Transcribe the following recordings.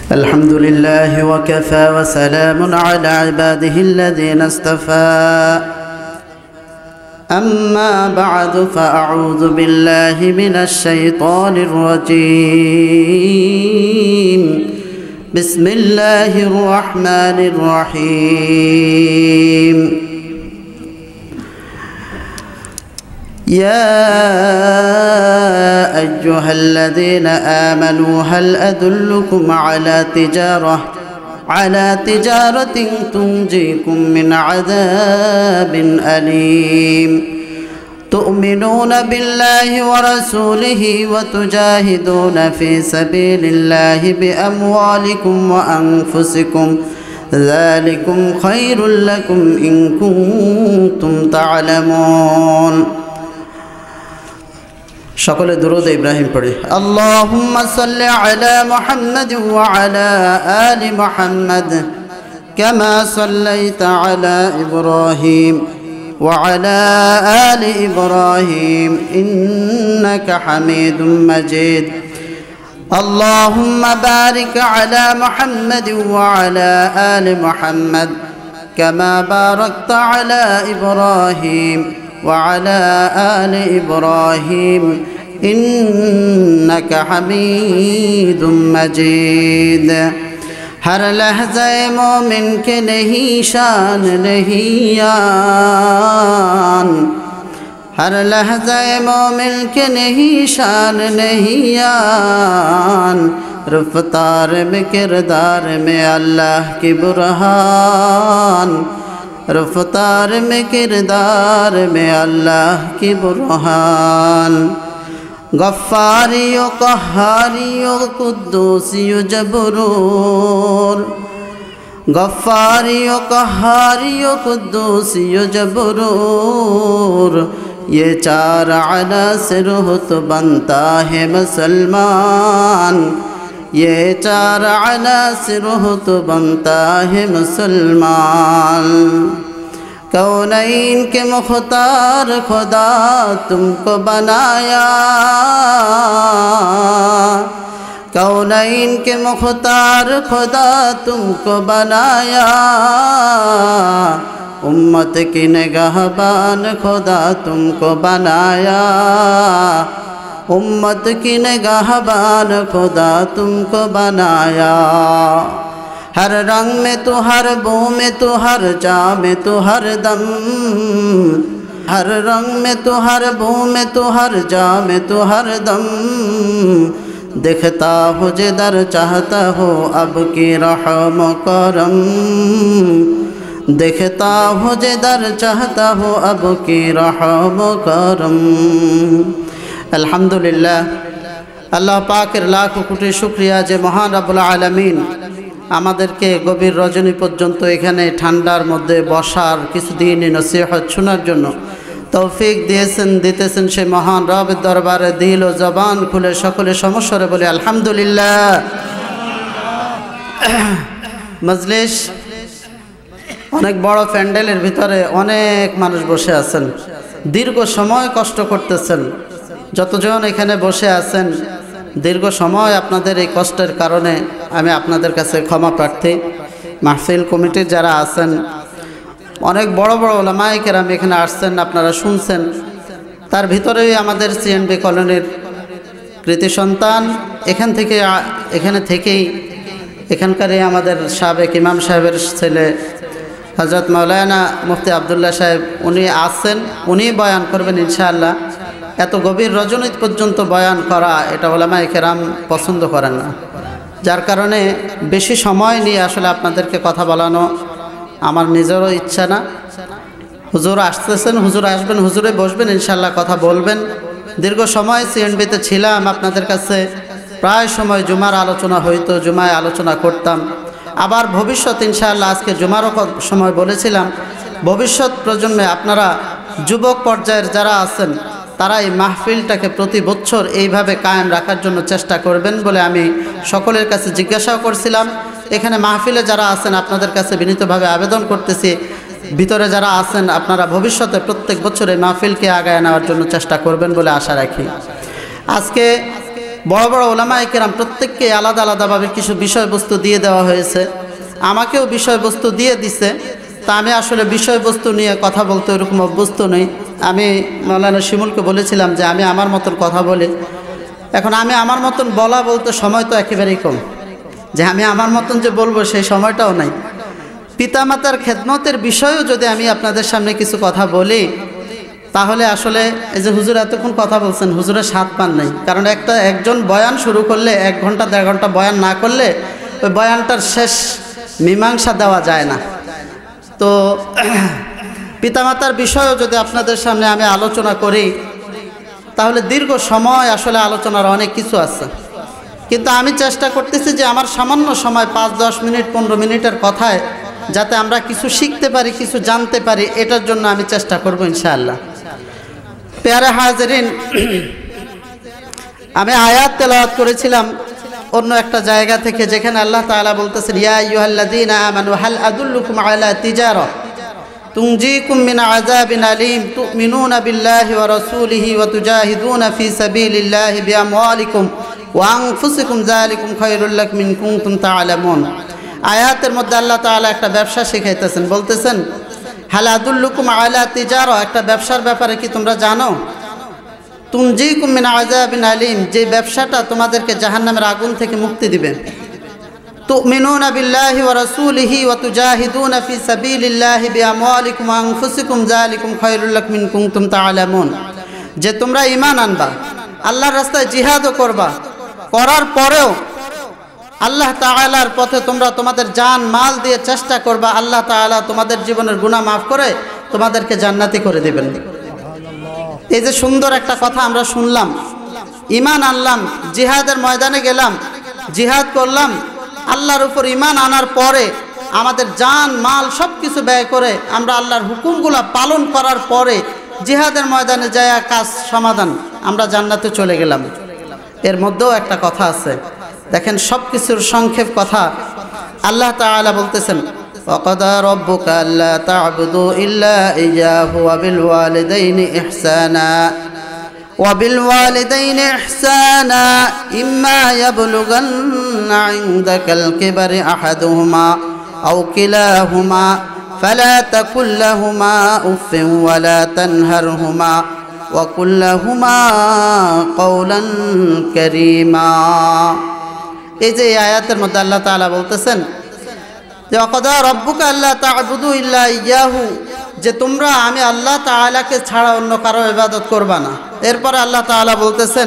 الحمد لله وكفى وسلام على عباده الذين اصطفى أما بعد فأعوذ بالله من الشيطان الرجيم بسم الله الرحمن الرحيم يا أيها الذين آمنوا هل أدلكم على تجارة تنجيكم من عذاب أليم تؤمنون بالله ورسوله وتجاهدون في سبيل الله بأموالكم وأنفسكم ذلكم خير لكم إن كنتم تعلمون شكل درود إبراهيم پڑھے اللهم صل على محمد وعلى آل محمد كما صليت على إبراهيم وعلى آل إبراهيم إنك حميد مجيد اللهم بارك على محمد وعلى آل محمد كما باركت على إبراهيم وعلى آل إبراهيم إنك حميد مجيد ہر لحظہ مومن کے نہیں شان نہیں یان ہر لحظہ مومن کے نہیں شان نہیں یان رفتار میں کردار میں اللہ کی برہان رفتار میں کردار میں اللہ کی برہان غفاری و قہاری و قدوسی و جبرور غفاری و قہاری و قدوسی و جبرور یہ چار عناصر ہو تو بنتا ہے مسلمان یہ چار عناصر ہو تو بنتا ہے مسلمان کونین کے مختار خدا تم کو بنایا کونین کے مختار خدا تم کو بنایا امت کی نگہبان خدا تم کو بنایا امت کی نگہبان خدا تم کو بنایا ہر رنگ میں تو ہر بو میں تو ہر جا میں تو ہر دم ہر رنگ میں تو ہر بو میں تو ہر جا میں تو ہر دم دکھتا ہو جدھر چاہتا ہو اب کی رحم و کرم دکھتا ہو جدھر چاہتا ہو اب کی رحم و کرم الحمدللہ আল্লাহ পাকের লাখ কোটি শুকরিয়া যে মহান রব্বুল আলামিন আমাদেরকে গভীর রজনী পর্যন্ত এখানে ঠান্ডার মধ্যে বসার কিছুদিন নসিহত শোনার জন্য তৌফিক দিয়েছেন দিতেছেন সেই মহান রবের দরবারে দিল ও জবান খুলে সকলে সমস্বরে বলে আলহামদুলিল্লাহ। মজলিস অনেক বড় প্যান্ডেলের ভিতরে অনেক মানুষ বসে আছেন, দীর্ঘ সময় কষ্ট করতেছেন। যতজন এখানে বসে আছেন দীর্ঘ সময় আপনাদের এই কষ্টের কারণে আমি আপনাদের কাছে ক্ষমা প্রার্থী। মাহফিল কমিটির যারা আছেন অনেক বড় বড় ওলামায়ে কেরাম এখানে আসছেন, আপনারা শুনছেন। তার ভিতরেই আমাদের সিএনবি কলোনির কৃতি সন্তান এখানে থেকেই এখানকারই আমাদের সাবেক ইমাম সাহেবের ছেলে হযরত মাওলানা মুফতি আব্দুল্লাহ সাহেব উনি আসছেন, উনি বয়ান করবেন ইনশাআল্লাহ। এত গভীর রজনী পর্যন্ত বয়ান করা এটা ওলামায়ে কেরাম পছন্দ করেন না, যার কারণে বেশি সময় নিয়ে আসলে আপনাদেরকে কথা বলানো আমার নিজেরও ইচ্ছা না। হুজুর আসতেছেন, হুজুর আসবেন, হুজুরে বসবেন, ইনশাআল্লাহ কথা বলবেন। দীর্ঘ সময় সিএনবিতে ছিলাম, আপনাদের কাছে প্রায় সময় জুমার আলোচনা হইতো, জুমায় আলোচনা করতাম। আবার ভবিষ্যৎ ইনশাআল্লাহ আজকে জুমারও সময় বলেছিলাম, ভবিষ্যৎ প্রজন্মে আপনারা যুবক পর্যায়ের যারা আছেন তারা এই মাহফিলটাকে প্রতি বছর এইভাবে কায়েম রাখার জন্য চেষ্টা করবেন বলে আমি সকলের কাছে জিজ্ঞাসাও করছিলাম। এখানে মাহফিলে যারা আছেন আপনাদের কাছে বিনীতভাবে আবেদন করতেছি, ভিতরে যারা আছেন আপনারা ভবিষ্যতে প্রত্যেক বছর এই মাহফিলকে আগায় নেওয়ার জন্য চেষ্টা করবেন বলে আশা রাখি। আজকে বড় বড় ওলামায়ে কেরাম প্রত্যেককে আলাদা আলাদাভাবে কিছু বিষয়বস্তু দিয়ে দেওয়া হয়েছে, আমাকেও বিষয়বস্তু দিয়ে দিছে। তা আমি আসলে বিষয়বস্তু নিয়ে কথা বলতে ওরকম অভ্যস্ত নই। আমি মাওলানা শিমুলকে বলেছিলাম যে আমি আমার মতন কথা বলি। এখন আমি আমার মতন বলতে সময় তো একেবারেই কম, যে আমি আমার মতন যে বলবো সেই সময়টাও নাই। পিতামাতার খেদমতের বিষয়েও যদি আমি আপনাদের সামনে কিছু কথা বলি, তাহলে আসলে এই যে হুজুর এতক্ষণ কথা বলছেন, হুজুরের স্বাদ পান নাই। কারণ একজন বয়ান শুরু করলে 1 ঘন্টা 1.5 ঘন্টা বয়ান না করলে ওই বয়ানটার শেষ মীমাংসা দেওয়া যায় না। তো পিতামাতার বিষয়েও যদি আপনাদের সামনে আমি আলোচনা করি, তাহলে দীর্ঘ সময় আসলে আলোচনার অনেক কিছু আছে। কিন্তু আমি চেষ্টা করতেছি যে আমার সামান্য সময় 5-10 মিনিট 15 মিনিটের কথায় যাতে আমরা কিছু শিখতে পারি, কিছু জানতে পারি, এটার জন্য আমি চেষ্টা করব ইনশাআল্লাহ। প্যারা হাজরিন, আমি আয়াত তেলাওয়াত করেছিলাম অন্য একটা জায়গা থেকে, যেখানে আল্লাহ তাআলা বলতেছেন, ইয়া আইয়ুহাল্লাযীনা আমানু হাল আদুল্লুকুম আলা তিজারা তুনজিকুম মিন আযাবিন আলীম তুমিনুনা বিল্লাহি ওয়া রাসূলিহি ওয়া তুজাহিদুনা ফি সাবিলিল্লাহি বিআমওয়ালিকুম ওয়া আনফুসিকুম যালিকুম খায়রুল লাকুম ইন কুনতুম তা'লামুন। আয়াতের মধ্যে আল্লাহ তাআলা একটা ব্যবসা শিখাইতেছেন, বলতেছেন হাল আদুল্লুকুম আলা তিজারা, একটা ব্যবসার ব্যাপারে কি তোমরা জানো? তুনজিকুম মিন আযাবিন আলীম, যে ব্যবসাটা তোমাদেরকে জাহান্নামের আগুন থেকে মুক্তি দিবে। তুমিনুনা বিল্লাহি ওয়া রাসূলিহি ওয়া তুজাহিদুনা ফি সাবিলিল্লাহি বিআমওয়ালিকুম ওয়া আনফুসিকুম যালিকুম খায়রুল লাকুম ইন কুনতুম তা'লামুন, যে তোমরা ঈমান আনবা, আল্লাহর রাস্তায় জিহাদও করবা, করার পরেও আল্লাহ তাআলার পথে তোমরা তোমাদের জান মাল দিয়ে চেষ্টা করবা, আল্লাহ তাআলা তোমাদের জীবনের গুনাহ মাফ করে তোমাদেরকে জান্নাতি করে দিবেন। এই যে সুন্দর একটা কথা আমরা শুনলাম, ঈমান আনলাম, জিহাদের ময়দানে গেলাম, জিহাদ করলাম, আল্লাহর উপর ঈমান আনার পরে আমাদের জান মাল সব কিছু ব্যয় করে আমরা আল্লাহর হুকুমগুলো পালন করার পরে জিহাদের ময়দানে যায় কাজ সমাধান, আমরা জান্নাতে চলে গেলাম। এর মধ্যেও একটা কথা আছে, দেখেন সব কিছুর সংক্ষেপ কথা। আল্লাহ তাআলা বলতেছেন, وَقَضَى رَبُّكَ أَلَّا تَعْبُدُوا إِلَّا إِيَّاهُ وَبِالْوَالِدَيْنِ إِحْسَانًا إِمَّا يَبْلُغَنَّ عِندَكَ الْكِبَرَ أَحَدُهُمَا أَوْ كِلَاهُمَا فَلَا تَقُل لَّهُمَا أُفٍّ وَلَا تَنْهَرْهُمَا وَقُل لَّهُمَا قَوْلًا كَرِيمًا। এই যে আয়াতের মধ্যে আল্লাহ তাআলা বলতেছেন যে ওয়াকাদা রাব্বুকা আল্লা তা'বুদু ইল্লা ইয়াহু, যে তোমরা আমি আল্লাহ তাআলাকে ছাড়া অন্য কারো ইবাদত করবা না। এরপরে আল্লাহ তাআলা বলতেছেন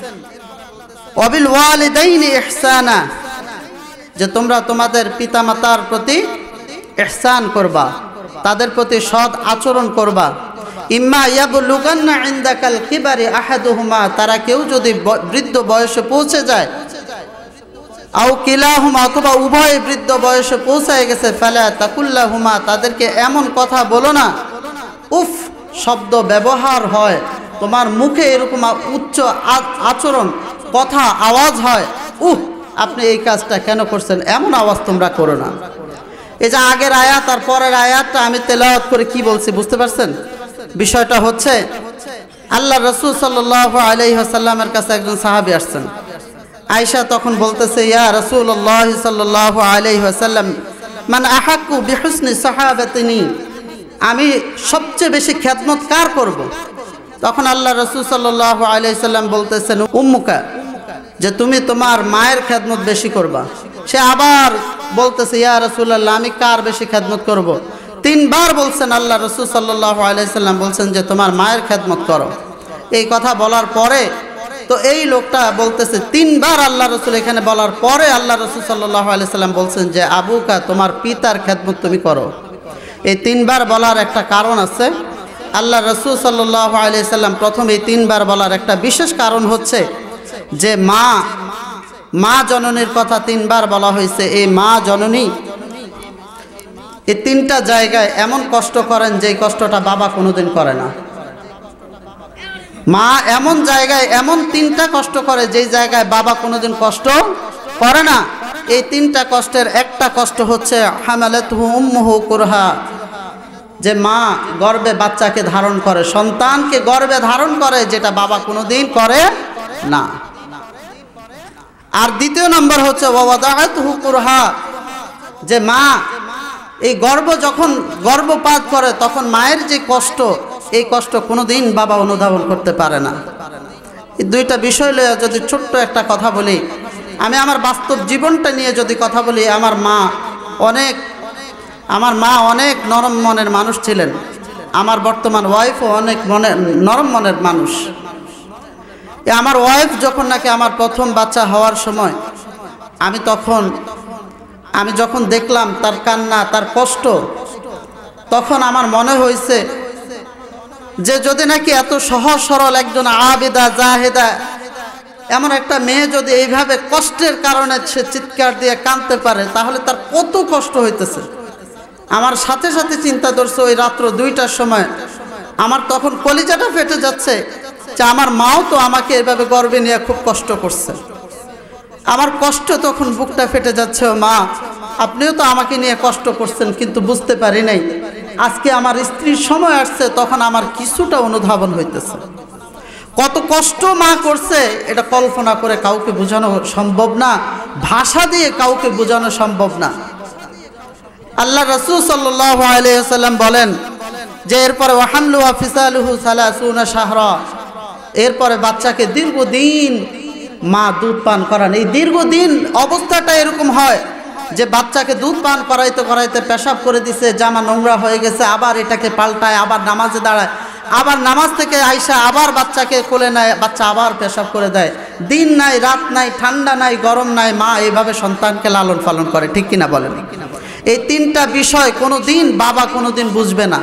ওয়াবিল ওয়ালিদাইনি ইহসানা, যে তোমরা তোমাদের পিতামাতার প্রতি ইহসান করবা, তাদের প্রতি সৎ আচরণ করবা। ইম্মা ইয়াবলুগান্না ইনদাকাল কিবারি আহাদুহুমা, তারা কেউ যদি বৃদ্ধ বয়সে পৌঁছে যায়, আও কিলাহুমা, অথবা উভয় বৃদ্ধ বয়সে পৌঁছায় গেছে, ফালা তাকুল্লাহুমা, তাদেরকে এমন কথা বলো না, উফ শব্দ ব্যবহার হয়, তোমার মুখে এরকম উচ্চ আচরণ কথা আওয়াজ হয়, আপনি এই কাজটা কেন করছেন, এমন আওয়াজ তোমরা করো না। এই যে আগের আয়াত আর পরের আয়াতটা আমি তেলাওয়াত করে কি বলছি বুঝতে পারছেন? বিষয়টা হচ্ছে আল্লাহ রাসূল সাল্লাল্লাহু আলাইহি ওয়াসাল্লামের কাছে একজন সাহাবী আসছেন। আয়েশা তখন বলতেছে, ইয়া রাসূলুল্লাহ সাল্লাল্লাহু আলাইহি ওয়াসাল্লাম মান আহাক্কু বিহুসনি সাহাবাতিনি, আমি সবচেয়ে বেশি খেদমত কার করব? তখন আল্লাহ রাসূল সাল্লাল্লাহু আলাইহি ওয়াসাল্লাম বলতেছেন উম্মুকা, যে তুমি তোমার মায়ের খেদমত বেশি করবা। সে আবার বলতেছে, ইয়া রাসূলুল্লাহ আমি কার বেশি খেদমত করব? 3 বার বলছেন আল্লাহ রাসূল সাল্লাল্লাহু আলাইহি ওয়াসাল্লাম বলছেন যে তোমার মায়ের খেদমত করো। এই কথা বলার পরে তো এই লোকটা বলতেছে 3 বার আল্লাহ রাসূল এখানে বলার পরে আল্লাহ রাসূল সাল্লাল্লাহু আলাইহি ওয়াসাল্লাম বলছেন যে আবুকা, তোমার পিতার খেদমত তুমি করো। এই 3 বার বলার একটা কারণ আছে। আল্লাহ রাসূল সাল্লাল্লাহু আলাইহি ওয়াসাল্লাম প্রথম এই 3 বার বলার একটা বিশেষ কারণ হচ্ছে যে মা জননীর কথা 3 বার বলা হয়েছে। এই মা জননী এই 3টা জায়গায় এমন কষ্ট করেন যে কষ্টটা বাবা কোনোদিন করে না। মা এমন জায়গায় এমন 3টা কষ্ট করে যেই জায়গায় বাবা কোনোদিন কষ্ট করে না। এই 3টা কষ্টের একটা কষ্ট হচ্ছে হামালাতুহু উম্মুহু কুরহা, যে মা গর্ভে বাচ্চাকে ধারণ করে, সন্তানকে গর্ভে ধারণ করে, যেটা বাবা কোনোদিন করে না। আর দ্বিতীয় নম্বর হচ্ছে ওয়াদাআতহু কুরহা, যে মা এই যখন গর্ভপাত করে তখন মায়ের যে কষ্ট, এই কষ্ট কোনোদিন বাবা অনুধাবন করতে পারে না। এই দুইটা বিষয় লইয়া যদি ছোট্ট একটা কথা বলি, আমি আমার বাস্তব জীবনটা নিয়ে যদি কথা বলি, আমার মা অনেক নরম মনের মানুষ ছিলেন। আমার বর্তমান ওয়াইফও অনেক নরম মনের মানুষ। আমার ওয়াইফ যখন নাকি আমার প্রথম বাচ্চা হওয়ার সময় আমি যখন দেখলাম তার কান্না, তার কষ্ট, তখন আমার মনে হয়েছে যে যদি নাকি এত সহজ সরল একজন আবেদা জাহেদা এমন একটা মেয়ে যদি এইভাবে কষ্টের কারণে সে চিৎকার দিয়ে কাঁদতে পারে, তাহলে তার কত কষ্ট হইতেছে। আমার সাথে সাথে চিন্তা ধরছে, ওই রাত্র 2টার সময় আমার তখন কলিজাটা ফেটে যাচ্ছে যে আমার মাও তো আমাকে এভাবে গর্বে নিয়ে খুব কষ্ট করছে। আমার কষ্ট তখন বুকটা ফেটে যাচ্ছে, ও মা আপনিও তো আমাকে নিয়ে কষ্ট করছেন, কিন্তু বুঝতে পারি নাই আজকে আমার স্ত্রীর সময় আসছে, তখন আমার কিছুটা অনুধাবন হইতেছে। কত কষ্ট মা করছে এটা কল্পনা করে কাউকে বোঝানো সম্ভব না, ভাষা দিয়ে কাউকে বোঝানো সম্ভব না। আল্লাহ রাসূল সাল্লাল্লাহু আলাইহি ওয়াসাল্লাম বলেন যে এরপরে ওয়াহামলুহু ওয়া ফিসালুহু 30 শাহরা, এরপরে বাচ্চাকে দীর্ঘদিন মা দুধ পান করান। এই দীর্ঘদিন অবস্থাটা এরকম হয় যে বাচ্চাকে দুধ পান করাইতে করাইতে পেশাব করে দিছে, জামা নোংরা হয়ে গেছে, আবার এটাকে পাল্টায়, আবার নামাজে দাঁড়ায়, আবার নামাজ থেকে আইসা আবার বাচ্চাকে কোলে নেয়, বাচ্চা আবার পেশাব করে দেয়। দিন নাই রাত নাই, ঠান্ডা নাই গরম নাই, মা এইভাবে সন্তানকে লালন পালন করে। ঠিক কিনা বলেন? এই 3টা বিষয় কোনোদিন বাবা কোনোদিন বুঝবে না।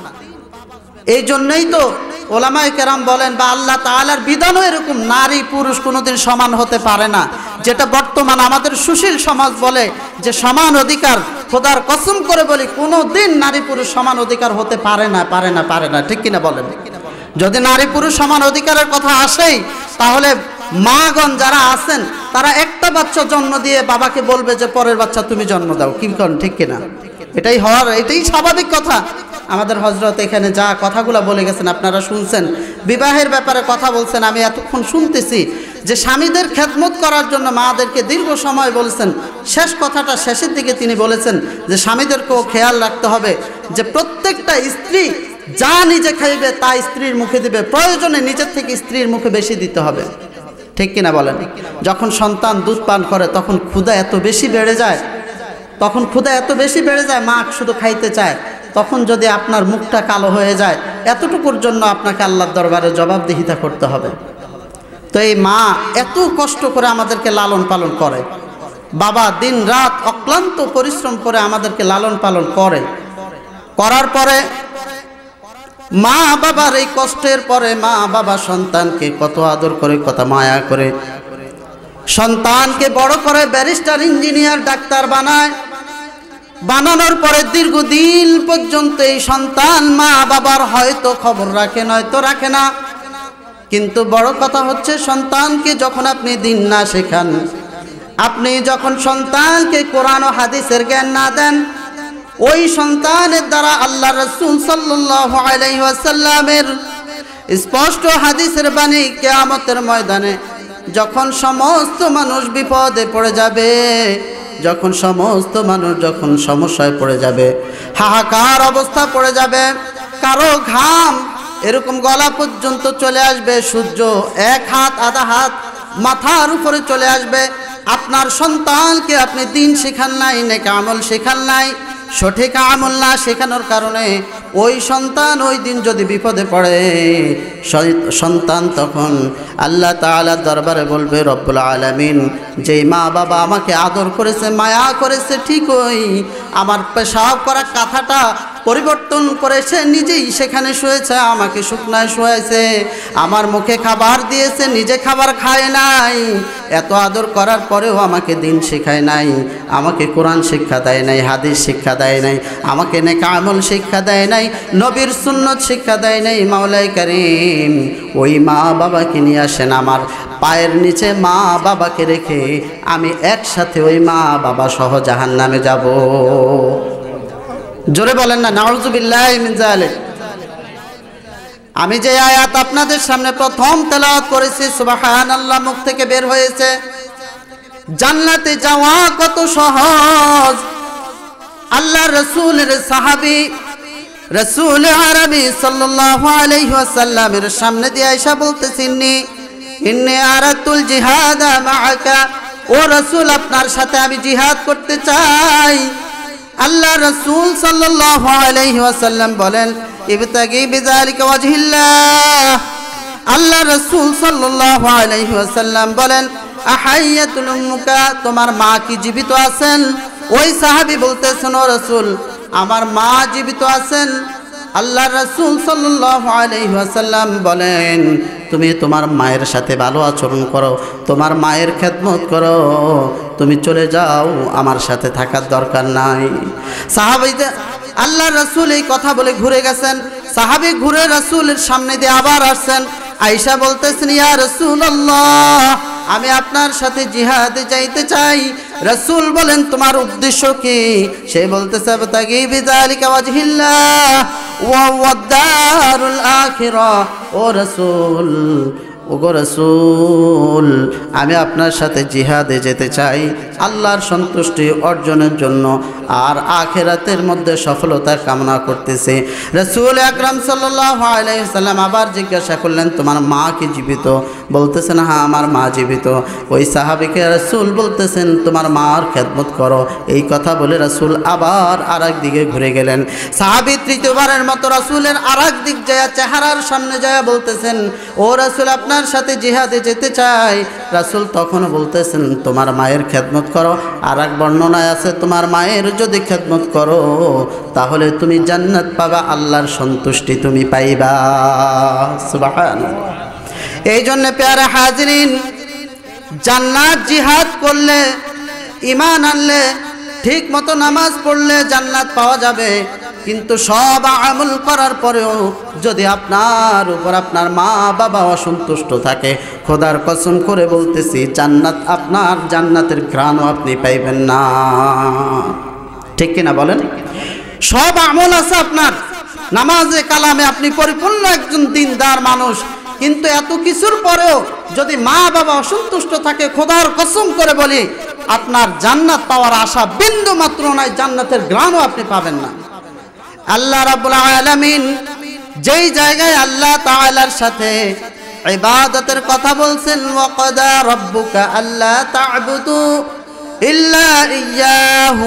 এই জন্যই তো ওলামায়ে কেরাম বলেন, বা আল্লাহ তাআলার বিধানও এরকম, নারী পুরুষ কোনোদিন সমান হতে পারে না। যেটা বর্তমান আমাদের সুশীল সমাজ বলে যে সমান অধিকার, খোদার কসম করে বলি কোনোদিন নারী পুরুষ সমান অধিকার হতে পারে না। ঠিক কিনা বলেন? যদি নারী পুরুষ সমান অধিকারের কথা আসেই, তাহলে মাগণ যারা আছেন তারা একটা বাচ্চা জন্ম দিয়ে বাবাকে বলবে যে পরের বাচ্চা তুমি জন্ম দাও। কি করেন? ঠিক কিনা? এটাই স্বাভাবিক কথা। আমাদের হযরত এখানে যা কথাগুলো বলে গেছেন আপনারা শুনছেন, বিবাহের ব্যাপারে কথা বলছেন, আমি এতক্ষণ শুনতেছি যে স্বামীদের খেদমত করার জন্য মাদেরকে দীর্ঘ সময় বলছেন। শেষ কথাটা শেষের দিকে তিনি বলেছেন যে স্বামীদেরকেও খেয়াল রাখতে হবে যে প্রত্যেকটা স্ত্রী যা নিজে খাইবে তা স্ত্রীর মুখে দিবে, প্রয়োজনে নিজের থেকে স্ত্রীর মুখে বেশি দিতে হবে। ঠিক কিনা বলেন? যখন সন্তান দুধ পান করে তখন ক্ষুধা এত বেশি বেড়ে যায়, মা শুধু খাইতে চায়। তখন যদি আপনার মুখটা কালো হয়ে যায়, এতটুকুর জন্য আপনাকে আল্লাহর দরবারে জবাবদিহিতা করতে হবে। তো এই মা এত কষ্ট করে আমাদেরকে লালন পালন করে, বাবা দিন রাত অক্লান্ত পরিশ্রম করে আমাদেরকে লালন পালন করার পরে মা বাবার এই কষ্টের পরে মা বাবা সন্তানকে কত আদর করে, কত মায়া করে, সন্তানকে বড় করে ব্যারিস্টার, ইঞ্জিনিয়ার, ডাক্তার বানানোর পরে দীর্ঘদিন পর্যন্ত এই সন্তান মা বাবার হয়তো খবর রাখে, নয়তো রাখে না। কিন্তু বড় কথা হচ্ছে সন্তানকে যখন আপনি দিন না শেখান, আপনি যখন সন্তানকে কোরআন ও হাদিসের জ্ঞান না দেন, ওই সন্তানের দ্বারা আল্লাহ রাসূল সাল্লাল্লাহু আলাইহি ওয়াসাল্লামের স্পষ্ট হাদিসের বাণী কিয়ামতের ময়দানে যখন সমস্ত মানুষ বিপদে পড়ে যাবে, যখন সমস্ত মানুষ যখন সমস্যায় পড়ে যাবে, হাহাকার অবস্থা পড়ে যাবে, কারো ঘাম এরকম গলা পর্যন্ত চলে আসবে, সূর্য 1 হাত আধা হাত মাথার উপরে চলে আসবে, আপনার সন্তানকে আপনি দিন শেখান নাই, নেক আমল শেখান নাই, সঠিক আমল না শেখানোর কারণে ওই সন্তান ওই দিন যদি বিপদে পড়ে, সন্তান তখন আল্লাহ তাআলার দরবারে বলবে, রব্বুল আলামিন যেই মা বাবা আমাকে আদর করেছে, মায়া করেছে, ঠিকই আমার পেশাব করা কাঁথাটা পরিবর্তন করেছে, নিজেই সেখানে শুয়েছে, আমাকে শুকনায় শুয়েছে, আমার মুখে খাবার দিয়েছে, নিজে খাবার খায় নাই, এত আদর করার পরেও আমাকে দিন শেখায় নাই, আমাকে কোরআন শিক্ষা দেয় নাই, হাদিস শিক্ষা দেয় নাই, আমাকে নেক আমল শিক্ষা দেয় নাই, নবীর সুন্নত শিক্ষা দেয় নাই। মাওলাই কারীম ওই মা বাবাকে নিয়ে আসেন, আমার পায়ের নিচে মা বাবাকে রেখে আমি একসাথে ওই মা বাবা সহ জাহান্নামে যাব। জোরে বলেন না নাউযুবিল্লাহি মিন যালিক। আমি যে আয়াত আপনাদের সামনে প্রথম তেলাওয়াত করেছি, সুবহানাল্লাহ মুখ থেকে বের হয়েছে, জান্নাতে যাওয়া কত সহজ। আল্লাহ রাসূলের সাহাবী রাসূল আরবি সাল্লাল্লাহু আলাইহি ওয়াসাল্লামের সামনে দিয়ে আয়েশা বলতেছেন, ইন্নী আরাতুল জিহাদা মাআকা, ও রাসূল আপনার সাথে আমি জিহাদ করতে চাই। আল্লাহ রাসূল সাল্লাল্লাহু আলাইহি ওয়াসাল্লাম বলেন, ইবতাগি বিযালিকা ওয়াজহিল্লাহ। আল্লাহ রাসূল সাল্লাল্লাহু আলাইহি ওয়াসাল্লাম বলেন, আহাইয়াতুল উম্মুকা, তোমার মা কি জীবিত আছেন? ওই সাহাবী বলতেছেন, ও রাসূল আমার মা জীবিত আছেন। আল্লাহ রাসূল সাল্লাল্লাহু আলাইহি ওয়াসাল্লাম বলেন, তুমি তোমার মায়ের সাথে ভালো আচরণ করো, তোমার মায়ের খেদমত করো, তুমি চলে যাও, আমার সাথে থাকার দরকার নাই। সাহাবীতে আল্লাহ রাসূল এই কথা বলে ঘুরে গেছেন। সাহাবী ঘুরে রাসূলের সামনে দিয়ে আবার আসছেন। আয়েশা বলতেছেন, ইয়া রাসূলুল্লাহ আমি আপনার সাথে জিহাদে যাইতে চাই। রাসূল বলেন, তোমার উদ্দেশ্য কি? সে বলতেছে, আবতাগি বিযালিকা ওয়াজহিল্লাহ ওয়া ওয়াদ-দারুল আখিরাহ। ও রাসূল, ওগো রাসূল আমি আপনার সাথে জিহাদে যেতে চাই আল্লাহর সন্তুষ্টি অর্জনের জন্য আর আখিরাতের মধ্যে সফলতা কামনা করতেছি। রাসূল আকরাম সাল্লাল্লাহু আলাইহি ওয়াসাল্লাম আবার জিজ্ঞাসা করলেন, তোমার মা কি জীবিত? বলতেছেন, হ্যাঁ আমার মা জীবিত। ওই সাহাবীকে রাসূল বলতেছেন, তোমার মার খেদমত করো। এই কথা বলে রাসূল আবার আরেক দিকে ঘুরে গেলেন। সাহাবী তৃতীয়বারের মতো রাসূলের আরেক দিক যায় চেহারার সামনে যায় বলতেছেন, ও রাসূল আপনার সাথে জিহাদে যেতে চাই। রাসূল তখন বলতেছেন, তোমার মায়ের খেদমত করো। আর এক বর্ণনায় আছে, তোমার মায়ের যদি খেদমত করো তাহলে তুমি জান্নাত পাবা, আল্লাহর সন্তুষ্টি তুমি পাইবা। সুবহানাল্লাহ। এই জন্য প্যারা হাজরিন, জান্নাত জিহাদ করলে, ঈমান আনলে, ঠিক মতো নামাজ পড়লে জান্নাত পাওয়া যাবে। কিন্তু সব আমল করার পরেও যদি আপনার উপর আপনার মা বাবা অসন্তুষ্ট থাকে, খোদার কসম করে বলতেছি জান্নাত আপনার, জান্নাতের ঘ্রাণও আপনি পাইবেন না। ঠিক কিনা বলেন? সব আমল আছে আপনার, নামাজে কালামে আপনি পরিপূর্ণ একজন দিনদার মানুষ, কিন্তু এত কিছুর পরেও যদি মা বাবা অসন্তুষ্ট থাকে, খোদার কসম করে বলি আপনার জান্নাত পাওয়ার আশা বিন্দু মাত্র নাই, জান্নাতের ঘ্রাণও আপনি পাবেন না। আল্লাহ রাব্বুল আলামিন যেই জায়গায় আল্লাহ তাআলার সাথে ইবাদতের কথা বলছেন, ওয়া ক্বাদা রাব্বুকা আল্লা তা'বুদু ইল্লা ইয়্যাহু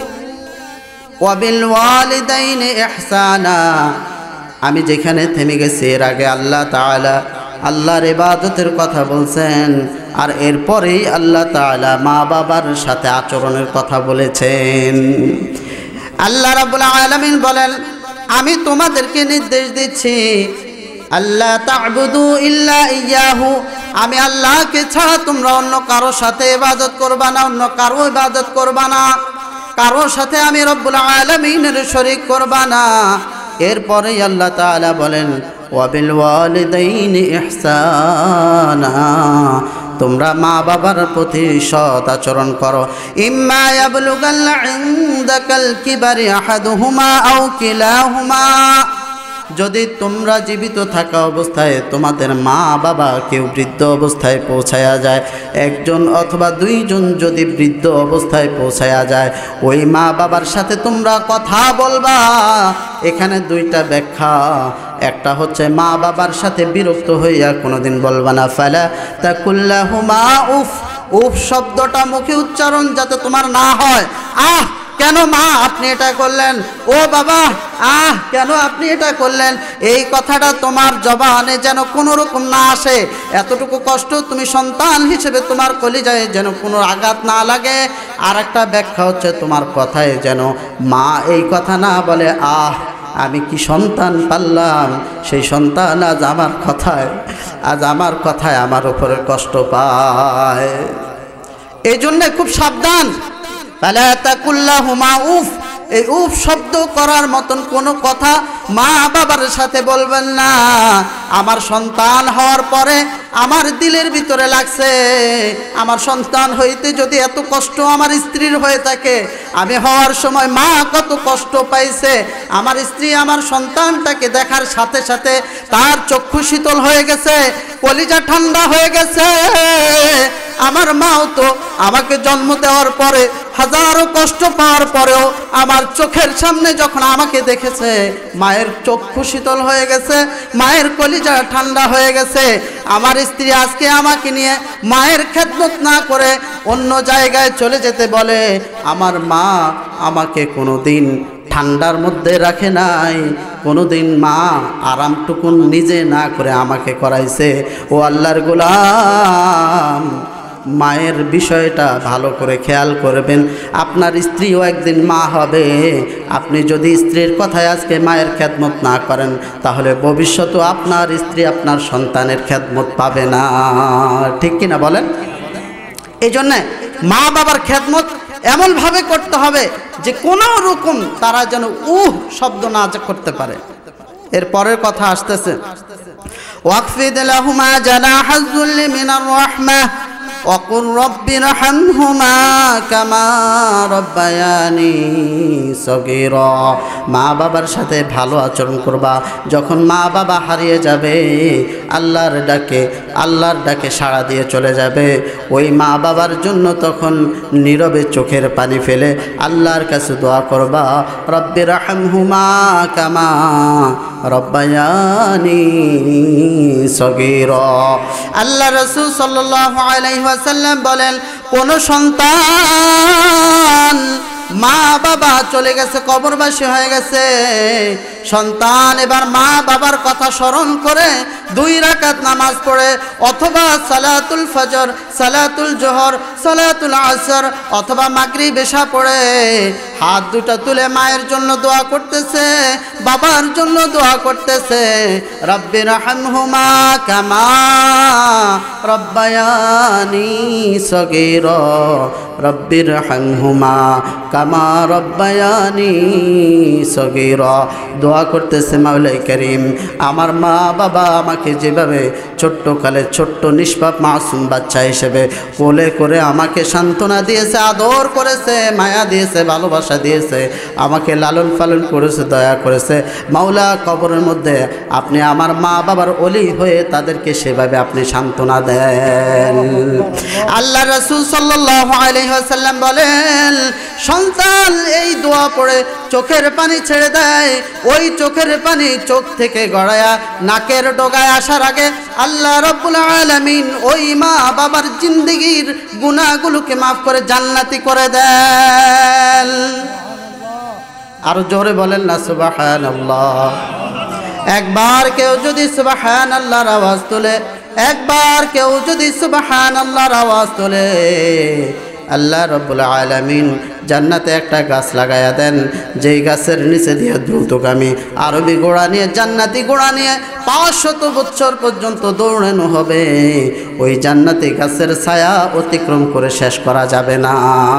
ওয়া বিল ওয়ালিদাইনি ইহসানা, আমি যেখানে থেমে গেছি এর আগে আল্লাহ তাআলা আল্লাহর ইবাদতের কথা বলছেন, আর এরপরেই আল্লাহ তাআলা মা বাবার সাথে আচরণের কথা বলেছেন। আল্লাহ রাব্বুল আলামিন বলেন, আমি তোমাদেরকে নির্দেশ দিচ্ছি আল্লাহ তা'বুদু ইল্লা ইয়্যাহু, আমি আল্লাহকে ছাড়া তোমরা অন্য কারো সাথে ইবাদত করবা না, অন্য কারো ইবাদত করবা না, কারো সাথে আমি রব্বুল আলামিনের শরীক করবা না। এরপরেই আল্লাহ তাআলা বলেন, ওয়া বিল ওয়ালিদাইনি ইহসানা, তোমরা মা বাবার প্রতি সৎ আচরণ করো। ইম্মা ইয়াবলুগান্না ইনদাকাল কিবারি আহাদুহুমা আও কিলাহুমা, যদি তোমরা জীবিত থাকা অবস্থায় তোমাদের মা বাবা কেউ বৃদ্ধ অবস্থায় পৌঁছায়া যায়, একজন অথবা দুইজন যদি বৃদ্ধ অবস্থায় পৌঁছায়া যায়, ওই মা বাবার সাথে তোমরা কথা বলবা। এখানে দুইটা ব্যাখ্যা, একটা হচ্ছে মা বাবার সাথে বিরক্ত হইয়া কোনোদিন বলবা না, ফালা তাকুল্লাহুমা উফ, উফ শব্দটা মুখে উচ্চারণ যাতে তোমার না হয়। আহ কেন মা আপনি এটা করলেন, ও বাবা আহ কেন আপনি এটা করলেন, এই কথাটা তোমার জবানে যেন কোনো রকম না আসে। এতটুকু কষ্ট তুমি সন্তান হিসেবে তোমার কলিজায় যেন কোনো আঘাত না লাগে। আর একটা ব্যাখ্যা হচ্ছে তোমার কথায় যেন মা এই কথা না বলে, আহ আমি কি সন্তান পারলাম, সেই সন্তান আজ আমার কথায় আমার উপরে কষ্ট পায়। এই জন্যে খুব সাবধান। ফালা তাকুল্লাহুমা উফ, এই উফ শব্দ করার মতন কোনো কথা মা বাবার সাথে বলবেন না। আমার সন্তান হওয়ার পরে আমার দিলের ভিতরে লাগছে, আমার সন্তান হইতে যদি এত কষ্ট আমার স্ত্রীর হয়ে থাকে, আমি হওয়ার সময় মা কত কষ্ট পাইছে, আমার স্ত্রী আমার সন্তানটাকে দেখার সাথে সাথে তার চক্ষু শীতল হয়ে গেছে, কলিজা ঠান্ডা হয়ে গেছে, আমার মাও তো আমাকে জন্ম দেওয়ার পরে হাজারো কষ্ট পাওয়ার পরেও আমার চোখের সামনে যখন আমাকে দেখেছে, মায়ের চক্ষু শীতল হয়ে গেছে, মায়ের কলিজা ঠান্ডা হয়ে গেছে। আমার স্ত্রী আজকে আমাকে নিয়ে মায়ের খেদমত না করে অন্য জায়গায় চলে যেতে বলে। আমার মা আমাকে কোনোদিন ঠান্ডার মধ্যে রাখে নাই, কোনোদিন মা আরামটুকুন নিজে না করে আমাকে করাইছে। ও আল্লাহর গোলাম, মায়ের বিষয়টা ভালো করে খেয়াল করবেন। আপনার স্ত্রীও একদিন মা হবে। আপনি যদি স্ত্রীর কথায় আজকে মায়ের খেদমত না করেন, তাহলে ভবিষ্যতেও আপনার স্ত্রী আপনার সন্তানের খেদমত পাবে না। ঠিক কিনা বলেন? এই জন্যে মা বাবার খেদমত এমনভাবে করতে হবে যে কোনো রকম তারা যেন শব্দ না করতে পারে। এর পরের কথা আসতেছে, ওয়াকফিদ লাহুমা জানাহাজ যুল্লি মিনার রাহমাহ ওয়াকুর রব্বিরহামহুমা কামা রব্বায়ানি সগীরা। মা বাবার সাথে ভালো আচরণ করবা। যখন মা বাবা হারিয়ে যাবে, আল্লাহর ডাকে সাড়া দিয়ে চলে যাবে, ওই মা বাবার জন্য তখন নীরবে চোখের পানি ফেলে আল্লাহর কাছে দোয়া করবা, রব্বিরহামহুমা কামা রব্বায়ানি সগীরা। আল্লাহ রাসূল সাল্লাল্লাহু আলাইহি ওয়াসাল্লাম বলেন, কোন সন্তান মা বাবা চলে গেছে, কবরবাসী হয়ে গেছে, সন্তান এবার মা বাবার কথা স্মরণ করে 2 রাকাত নামাজ পড়ে অথবা সালাতুল ফজর, সালাতুল জোহর, সালাতুল আসর অথবা মাগরিব এশা পড়ে হাত দুটো তুলে মায়ের জন্য দোয়া করতেছে, বাবার জন্য দোয়া করতেছে, রব্বিরহামহুমা কামা রব্বায়ানি সগীরা, রব্বিরহামহুমা কামা রব্বায়ানি সগীরা। দোয়া করতেছে, মাওলাই করিম আমার মা বাবা আমাকে যেভাবে ছোট্টকালে ছোট্ট নিষ্পাপ মাসুম বাচ্চা হিসেবে কোলে করে আমাকে সান্ত্বনা দিয়েছে, আদর করেছে, মায়া দিয়েছে, ভালোবাসা দিয়েছে, আমাকে লালন পালন করেছে, দয়া করেছে, মাওলা কবরের মধ্যে আপনি আমার মা বাবার ওলি হয়ে তাদেরকে সেভাবে আপনি সান্ত্বনা দেন। আল্লাহ রাসূল সাল্লাল্লাহু আলাইহি ওয়াসাল্লাম বলেন, সন্তান এই দোয়া পড়ে চোখের পানি ছেড়ে দেয়, ওই চোখের পানি চোখ থেকে গড়ায়া নাকের ডগায় আসার আগে আল্লাহ রাব্বুল আলামিন ওই মা বাবার জিন্দেগির গুনাহগুলোকে মাফ করে জান্নাতি করে দেন। আর জোরে বলেন না সুবহানাল্লাহ। একবার কেউ যদি সুবহানাল্লাহর আওয়াজ তোলে, একবার কেউ যদি সুবহানাল্লাহর আওয়াজ তোলে, আল্লাহ রাব্বুল আলামিন জান্নাতে একটা গাছ লাগায়া দেন, যেই গাছের নিচে দিয়ে দ্রুতগামী আরবি ঘোড়া নিয়ে, জান্নাতি ঘোড়া নিয়ে 500 বছর পর্যন্ত দৌড়ানো হবে। ওই জান্নাতি গাছের ছায়া অতিক্রম করে শেষ করা যাবে না।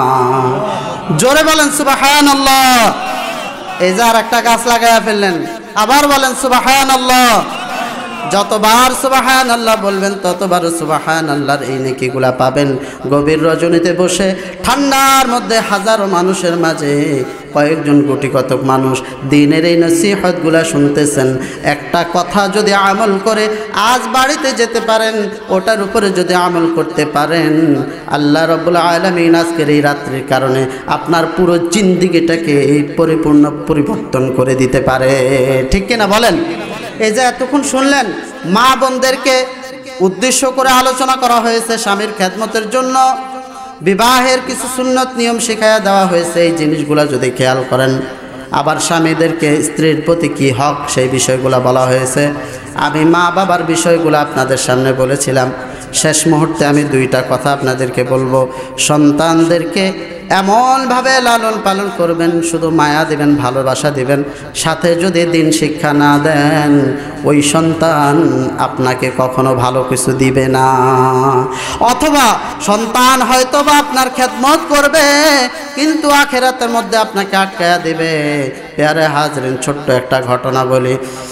জোরে বলেন সুবহানাল্লাহ। এই যে আর একটা গাছ লাগায়া ফেললেন, আবার বলেন সুবহানাল্লাহ। যতবার সুবহানাল্লাহ বলবেন ততবার সুবহানাল্লাহর এই নেকিগুলা পাবেন। গভীর রজনীতে বসে ঠান্ডার মধ্যে হাজারো মানুষের মাঝে কয়েকজন কোটি কতক মানুষ দিনের এই নসিহতগুলা শুনতেছেন। একটা কথা যদি আমল করে আজ বাড়িতে যেতে পারেন, ওটার উপরে যদি আমল করতে পারেন, আল্লাহ রাব্বুল আলামিন আজকের এই রাত্রির কারণে আপনার পুরো জিন্দেগিটাকে পরিপূর্ণ পরিবর্তন করে দিতে পারে। ঠিক কিনা বলেন? এই যে এতক্ষণ শুনলেন, মা বোনদেরকে উদ্দেশ্য করে আলোচনা করা হয়েছে স্বামীর খেদমতের জন্য, বিবাহের কিছু সুন্নত নিয়ম শিখাইয়া দেওয়া হয়েছে। এই জিনিসগুলো যদি খেয়াল করেন, আবার স্বামীদেরকে স্ত্রীর প্রতি কী হক সেই বিষয়গুলো বলা হয়েছে। আমি মা বাবার বিষয়গুলো আপনাদের সামনে বলেছিলাম। শেষ মুহূর্তে আমি 2টা কথা আপনাদেরকে বলবো। সন্তানদেরকে এমনভাবে লালন পালন করবেন, শুধু মায়া দিবেন, ভালোবাসা দিবেন, সাথে যদি দিন শিক্ষা না দেন, ওই সন্তান আপনাকে কখনো ভালো কিছু দিবে না। অথবা সন্তান হয়তোবা আপনার খেদমত করবে, কিন্তু আখিরাতের মধ্যে আপনাকে আটকায়া দিবে। প্যারে হাজরিন, ছোট্ট একটা ঘটনা বলি।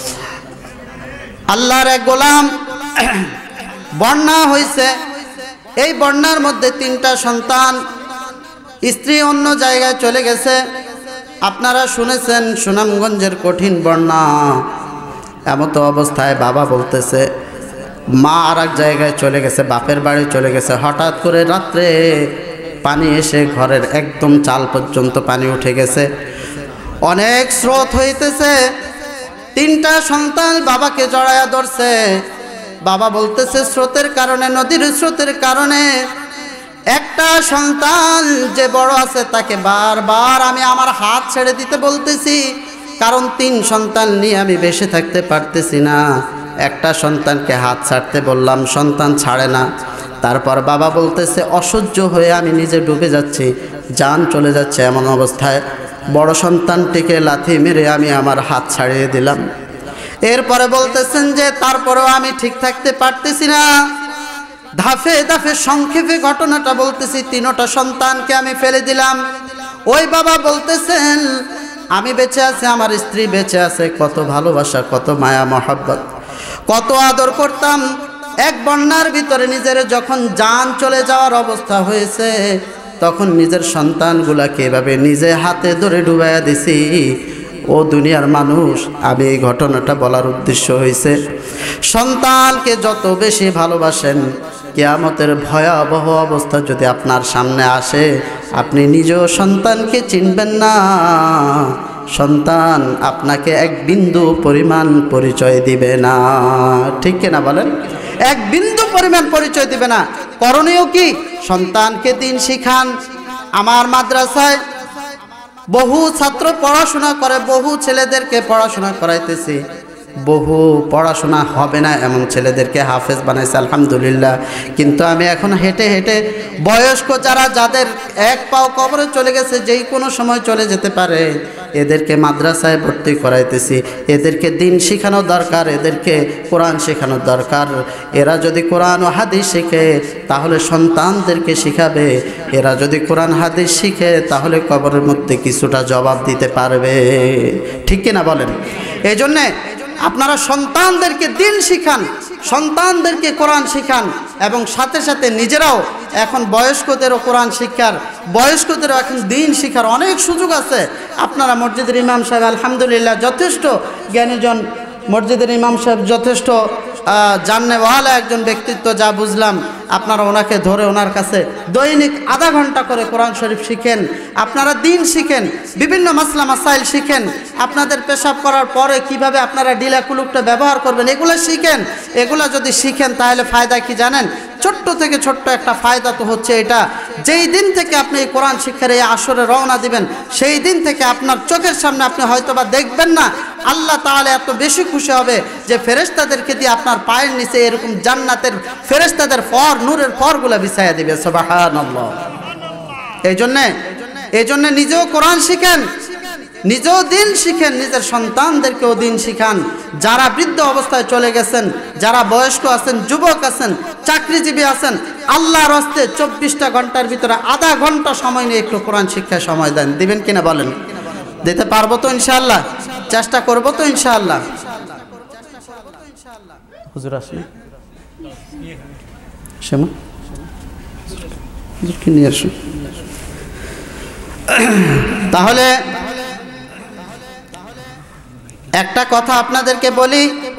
আল্লাহর এক গোলাম, বন্যা হয়েছে। এই বন্যার মধ্যে 3টা সন্তান, স্ত্রী অন্য জায়গায় চলে গেছে। আপনারা শুনেছেন সুনামগঞ্জের কঠিন বন্যা। এমতো অবস্থায় বাবা বলতেছে, মা আর এক জায়গায় চলে গেছে, বাপের বাড়ি চলে গেছে। হঠাৎ করে রাত্রে পানি এসে ঘরের একদম চাল পর্যন্ত পানি উঠে গেছে, অনেক স্রোত হইতেছে। তিনটা সন্তান বাবাকে জড়ায়া ধরছে। বাবা বলতেছে স্রোতের কারণে, নদীর স্রোতের কারণে একটা সন্তান যে বড় আছে তাকে বারবার আমি আমার হাত ছেড়ে দিতে বলতেছি, কারণ 3 সন্তান নিয়ে আমি বেঁচে থাকতে পারতেছি না। একটা সন্তানকে হাত ছাড়তে বললাম, সন্তান ছাড়ে না। তারপর বাবা বলতেছে অসহ্য হয়ে আমি নিজে ডুবে যাচ্ছি, জান চলে যাচ্ছে। এমন অবস্থায় বড় সন্তানটিকে লাথি মেরে আমি আমার হাত ছাড়িয়ে দিলাম। এরপরে বলতেছেন যে তারপরেও আমি ঠিক থাকতে পারতেছি না। ধাপে ধাপে সংক্ষেপে ঘটনাটা বলতেছি। 3টা সন্তানকে আমি ফেলে দিলাম। ওই বাবা বলতেছেন আমি বেঁচে আছি, আমার স্ত্রী বেঁচে আছে, কত ভালোবাসা, কত মায়া মহব্বত, কত আদর করতাম। এক বন্যার ভিতরে নিজের যখন জান চলে যাওয়ার অবস্থা হয়েছে, তখন নিজের সন্তানগুলাকে এভাবে নিজে হাতে ধরে ডুবাইয়া দিছি। ও দুনিয়ার মানুষ, আমি এই ঘটনাটা বলার উদ্দেশ্য হয়েছে সন্তানকে যত বেশি ভালোবাসেন, কিয়ামতের ভয়াবহ অবস্থা যদি আপনার সামনে আসে, আপনি নিজেও সন্তানকে চিনবেন না। সন্তান আপনাকে এক বিন্দু পরিমাণ পরিচয় দিবে না, ঠিক কিনা বলেন? এক বিন্দু পরিমাণ পরিচয় দিবে না। করণীয় কি? সন্তানকে দিন শিখান। আমার মাদ্রাসায় বহু ছাত্র পড়াশোনা করে, বহু ছেলেদেরকে পড়াশোনা করাইতেছি। বহু পড়াশোনা হবে না এমন ছেলেদেরকে হাফেজ বানাইছে, আলহামদুলিল্লাহ। কিন্তু আমি এখন হেঁটে হেঁটে বয়স্ক যাদের এক পাও কবরে চলে গেছে, যেই কোনো সময় চলে যেতে পারে, এদেরকে মাদ্রাসায় ভর্তি করাইতেছি। এদেরকে দিন শেখানো দরকার, এদেরকে কোরআন শেখানো দরকার। এরা যদি কোরআন ও হাদিস শিখে তাহলে সন্তানদেরকে শিখাবে। এরা যদি কোরআন হাদিস শিখে তাহলে কবরের মধ্যে কিছুটা জবাব দিতে পারবে, ঠিক কিনা বলেন? এই জন্যে আপনারা সন্তানদেরকে দিন শিখান, সন্তানদেরকে কোরআন শিখান, এবং সাথে সাথে নিজেরাও এখন বয়স্কদেরও কোরআন শিক্ষার, বয়স্কদেরও এখন দিন শিখার অনেক সুযোগ আছে। আপনারা মসজিদের ইমাম সাহেব আলহামদুলিল্লাহ যথেষ্ট জ্ঞানীজন, মসজিদের ইমাম সাহেব যথেষ্ট জাননেওয়ালা একজন ব্যক্তিত্ব, যা বুঝলাম। আপনারা ওনাকে ধরে ওনার কাছে দৈনিক আধা ঘন্টা করে কোরআন শরীফ শিখেন, আপনারা দিন শিখেন, বিভিন্ন মাসলা মাসাইল শিখেন। আপনাদের পেশাব করার পরে কিভাবে আপনারা ডিলা কুলুকটা ব্যবহার করবেন, এগুলো শিখেন। এগুলো যদি শিখেন তাহলে ফায়দা কি জানেন? ছোট্ট থেকে ছোট্ট একটা ফায়দা তো হচ্ছে এটা, যেই দিন থেকে আপনি এই কোরআন শিক্ষার এই আসরে রওনা দিবেন, সেই দিন থেকে আপনার চোখের সামনে আপনি হয়তোবা দেখবেন না, আল্লাহ তাআলা এত বেশি খুশি হবে যে ফেরেশতাদেরকে দিয়ে আপনার পায়ের নিচে এরকম জান্নাতের ফেরেশতাদের ফর, নূরের ফরগুলো বিছায়া দিবে। সুবহানাল্লাহ। এই জন্যে নিজেও কোরআন শিখেন, নিজেও দিন শিখেন, নিজের সন্তানদেরকেও দিন শিখান। যারা বৃদ্ধ অবস্থায় চলে গেছেন, যারা বয়স্ক আছেন, যুবক আছেন, চাকরিজীবী আছেন, আল্লাহর হস্তে 24টা ঘন্টার ভিতরে আধা ঘন্টা সময় নিয়ে একটু কোরআন শিক্ষায় সময় দেন। দিবেন কিনা বলেন? দিতে পারবো তো ইনশাআল্লাহ? চেষ্টা করবো তো ইনশাআল্লাহ? হুজুর আসুন, শ্যামা হুজুরকে নিয়ে আসুন। তাহলে একটা কথা আপনাদেরকে বলি,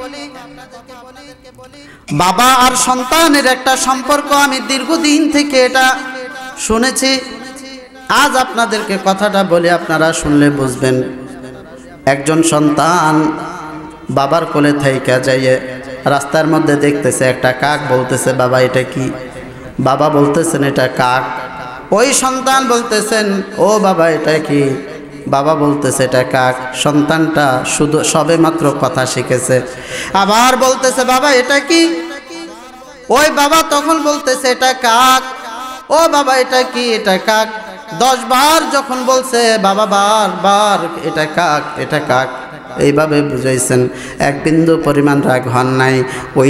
বাবা আর সন্তানের একটা সম্পর্ক আমি দীর্ঘদিন থেকে এটা শুনেছি। আজ আপনাদেরকে কথাটা বলি, আপনারা শুনলে বুঝবেন। একজন সন্তান বাবার কোলে থাইকা যাইয়ে রাস্তার মধ্যে দেখতেছে একটা কাক, বলতেছে বাবা এটা কি? বাবা বলতেছেন এটা কাক। ওই সন্তান বলতেছেন ও বাবা এটা কি? বাবা বলতেছে এটা কাক। সন্তানটা শুধু সবে মাত্র কথা শিখেছে, আবার বলতেছে বাবা এটা কি? ওই বাবা তখন বলতেছে এটা কাক। ও বাবা এটা কি? এটা কাক। 10 বার যখন বলছে বাবা বারবার এটা কাক, এটা কাক, এইভাবে বুঝাইছেন, এক বিন্দু পরিমাণ রাগ হন নাই। ওই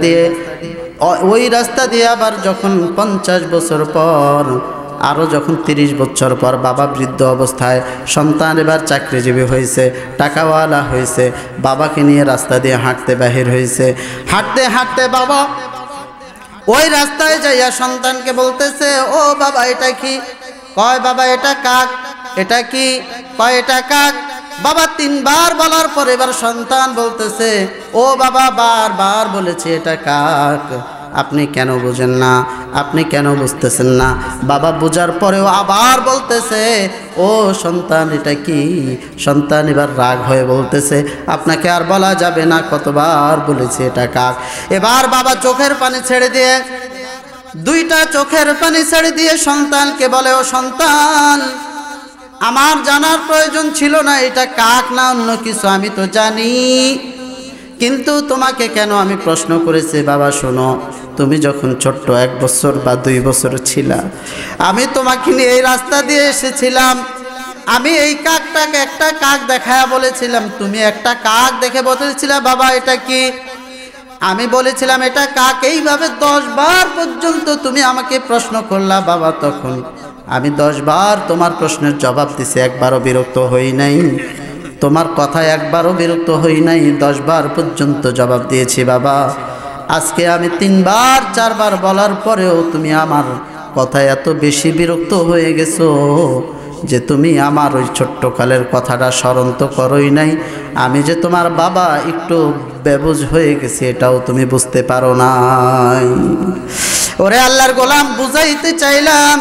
রাস্তা দিয়ে আবার যখন 50 বছর পর, আরও যখন 30 বছর পর বাবা বৃদ্ধ অবস্থায়, সন্তান এবার চাকরিজীবী হয়েছে, টাকাওয়ালা হয়েছে, বাবাকে নিয়ে রাস্তা দিয়ে হাঁটতে বাহির হয়েছে। হাঁটতে হাঁটতে বাবা ওই রাস্তায় যাইয়া সন্তানকে বলতেছে ও বাবা এটা কি? কয় বাবা এটা কাক। এটা কি? কয় এটা কাক। বাবা তিনবার বলার পরে এবার সন্তান বলতেছে, ও বাবা বারবার বলেছে এটা কাক, আপনি কেন বুঝেন না, আপনি কেন বুঝতেছেন না? বাবা বোঝার পরেও আবার বলতেছে, ও সন্তান এটা কি? সন্তান এবার রাগ হয়ে বলতেছে, আপনাকে আর বলা যাবে না, কতবার বলেছি এটা কাক। এবার বাবা চোখের পানি ছেড়ে দিয়ে, দুইটা চোখের পানি ছেড়ে দিয়ে সন্তানকে বলে, ও সন্তান, আমার জানার প্রয়োজন ছিল না এটা কাক না অন্য কিছু, আমি তো জানি, কিন্তু তোমাকে কেন আমি প্রশ্ন করেছি? বাবা শোনো, তুমি যখন ছোট্ট 1 বছর বা 2 বছর ছিলা, আমি তোমাকে নিয়ে এই রাস্তা দিয়ে এসেছিলাম, আমি এই কাকটাকে একটা কাক দেখায়া বলেছিলাম, তুমি একটা কাক দেখে বলেছিলে বাবা এটা কি? আমি বলেছিলাম এটা কাক। এইভাবে 10 বার পর্যন্ত তুমি আমাকে প্রশ্ন করলা বাবা, তখন আমি 10 বার তোমার প্রশ্নের জবাব দিছি, একবারও বিরক্ত হই নাই, তোমার কথায় একবারও বিরক্ত হই নাই, 10 বার পর্যন্ত জবাব দিয়েছি বাবা। আজকে আমি 3 বার 4 বার বলার পরেও তুমি আমার কথায় এত বেশি বিরক্ত হয়ে গেছো যে তুমি আমার ওই ছোট্টকালের কথাটা স্মরণ তো করোই নাই, আমি যে তোমার বাবা একটু বেবুঝ হয়ে গেছি এটাও তুমি বুঝতে পারো নাই। ওরে আল্লাহর গোলাম, বুঝাইতে চাইলাম,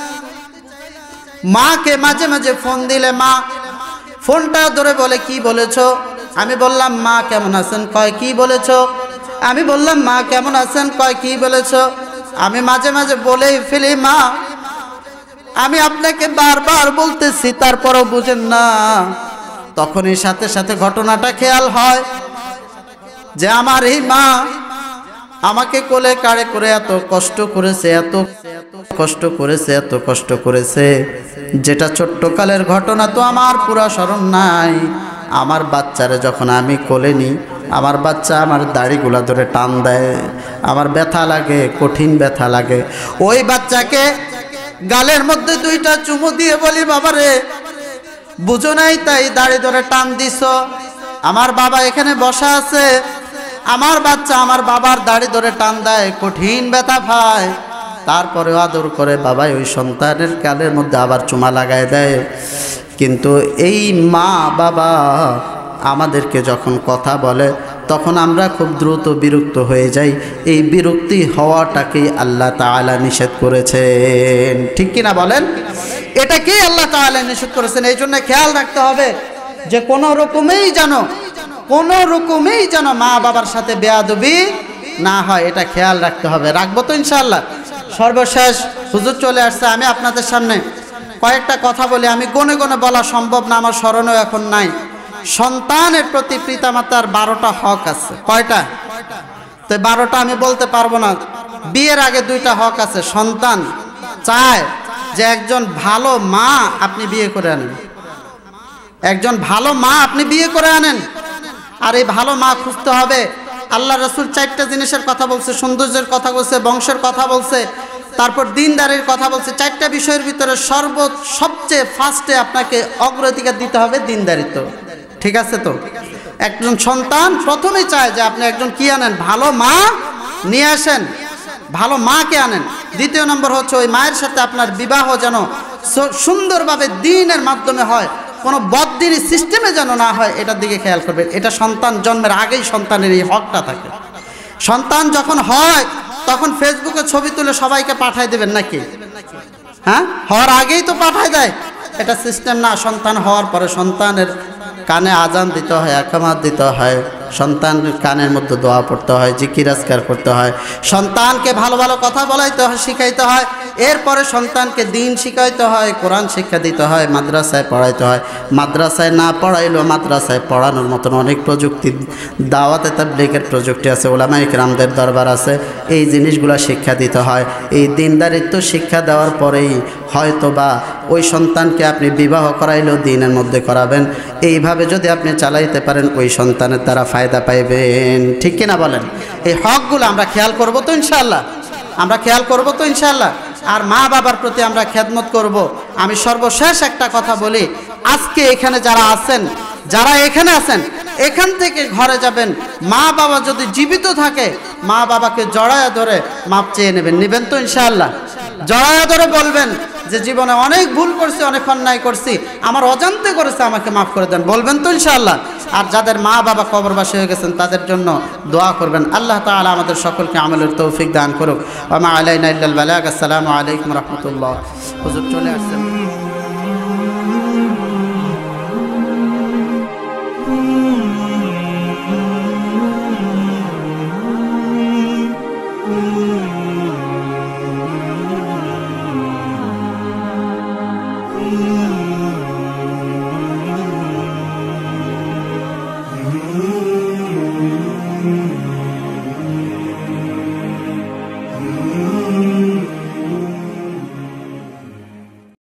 মাকে মাঝে মাঝে ফোন দিলে মা ফোনটা ধরে বলে, কি বলেছো? আমি বললাম মা কেমন আছেন? কয় কি বলেছো? আমি বললাম মা কেমন আছেন? কয় কি বলেছো? আমি মাঝে মাঝে বলেই ফেলি, মা আমি আপনাকে বারবার বলতেছি তারপরও বুঝেন না। তখনই সাথে সাথে ঘটনাটা খেয়াল হয় যে আমার এই মা আমাকে কোলে কাড়ে করে এত কষ্ট করেছে, এত কষ্ট করেছে, এত কষ্ট করেছে, যেটা ছোট্টকালের ঘটনা তো আমার পুরা স্মরণ নাই। আমার বাচ্চারে যখন আমি কোলে নিই, আমার বাচ্চা আমার দাড়িগুলা ধরে টান দেয়, আমার ব্যথা লাগে, কঠিন ব্যথা লাগে। ওই বাচ্চাকে গালের মধ্যে 2টা চুমু দিয়ে বলি, বাবারে বুঝো নাই তাই দাড়ি ধরে টান দিছ? আমার বাবা এখানে বসা আছে, আমার বাচ্চা আমার বাবার দাড়ি ধরে টান দেয়, কঠিন ব্যথা পায়, তারপরেও আদর করে বাবাই ওই সন্তানের গালের মধ্যে আবার চুমা লাগায় দেয়। কিন্তু এই মা বাবা আমাদেরকে যখন কথা বলে তখন আমরা খুব দ্রুত বিরক্ত হয়ে যাই। এই বিরক্তি হওয়াটাকেই আল্লাহ তাআলা নিষেধ করেছেন, ঠিক কিনা বলেন? এটাকেই আল্লাহ তাআলা নিষেধ করেছেন। এই জন্য খেয়াল রাখতে হবে যে কোনো রকমেই যেন মা বাবার সাথে বেয়াদবি না হয়, এটা খেয়াল রাখতে হবে। রাখবো তো ইনশাআল্লাহ। সর্বশেষ হুজুর চলে আসছে, আমি আপনাদের সামনে কয়েকটা কথা বলি। আমি গনে গনে বলা সম্ভব না, আমার স্মরণেও এখন নাই। সন্তানের প্রতি পিতামাতার 12টা হক আছে। কয়টা? তো 12টা আমি বলতে পারবো না। বিয়ের আগে 2টা হক আছে। সন্তান চায় যে একজন ভালো মা আপনি বিয়ে করে আনেন, একজন ভালো মা আপনি বিয়ে করে আনেন। আর এই ভালো মা খুঁজতে হবে। আল্লাহ রাসূল 4টা জিনিসের কথা বলছে, সৌন্দর্যের কথা বলছে, বংশের কথা বলছে, তারপর দিনদারির কথা বলছে। 4টা বিষয়ের ভিতরে সবচেয়ে ফার্স্টে আপনাকে অগ্রাধিকার দিতে হবে দিনদারিত্ব, ঠিক আছে? তো একজন সন্তান প্রথমেই চায় যে আপনি একজন কি আনেন, ভালো মা নিয়ে আসেন, ভালো মাকে আনেন। 2য় নম্বর হচ্ছে ওই মায়ের সাথে আপনার বিবাহ যেন সুন্দরভাবে দিনের মাধ্যমে হয়, কোনো বদ্দিনী সিস্টেমে যেন না হয়, এটার দিকে খেয়াল করবেন। এটা সন্তান জন্মের আগেই সন্তানের এই হকটা থাকে। সন্তান যখন হয় তখন ফেসবুকে ছবি তুলে সবাইকে পাঠায় দেবেন নাকি? হ্যাঁ, হওয়ার আগেই তো পাঠায় দেয়। এটা সিস্টেম না। সন্তান হওয়ার পরে সন্তানের কানে আজান দিতে হয়, একামাত দিতে হয়, সন্তানের কানের মধ্যে দোয়া পড়তে হয়, জিকির আজকার করতে হয়, সন্তানকে ভালো ভালো কথা বলাইতে হয়, শিখাইতে হয়। এরপরে সন্তানকে দিন শিখাইতে হয়, কোরআন শিক্ষা দিতে হয়, মাদ্রাসায় পড়াইতে হয়। মাদ্রাসায় না পড়াইলেও মাদ্রাসায় পড়ানোর মতন অনেক প্রযুক্তি, দাওয়াতে তাবলীগের প্রযুক্তি আছে, উলামায়ে কেরামদের দরবার আছে। এই জিনিসগুলো শিক্ষা দিতে হয়। এই দিনদারিত্ব শিক্ষা দেওয়ার পরেই হয়তোবা ওই সন্তানকে আপনি বিবাহ করাইলেও দিনের মধ্যে করাবেন। এইভাবে যদি আপনি চালাইতে পারেন ওই সন্তানের দ্বারা ফায়দা পাইবেন, ঠিক কিনা বলেন? এই হকগুলো আমরা খেয়াল করব তো ইনশাআল্লাহ, আমরা খেয়াল করব তো ইনশাআল্লাহ। আর মা বাবার প্রতি আমরা খেদমত করব। আমি সর্বশেষ একটা কথা বলি, আজকে এখানে যারা আছেন, যারা এখানে আছেন, এখান থেকে ঘরে যাবেন, মা বাবা যদি জীবিত থাকে মা বাবাকে জড়ায়া ধরে মাপ চেয়ে নেবেন। নেবেন তো ইনশাআল্লাহ? জড়ায়া ধরে বলবেন, যে জীবনে অনেক ভুল করছি, অনেক অন্যায় করছি, আমার অজান্তে করেছে, আমাকে মাফ করে দেন, বলবেন তো ইনশাআল্লাহ? আর যাদের মা বাবা কবরবাসী হয়ে গেছেন তাদের জন্য দোয়া করবেন। আল্লাহ তাআলা আমাদের সকলকে আমলের তৌফিক দান করুক। ওয়া মা আলাইনা ইল্লাল বালাগ। আসসালামু আলাইকুম ওয়া রাহমাতুল্লাহ। হুজুর চলে আসছেন।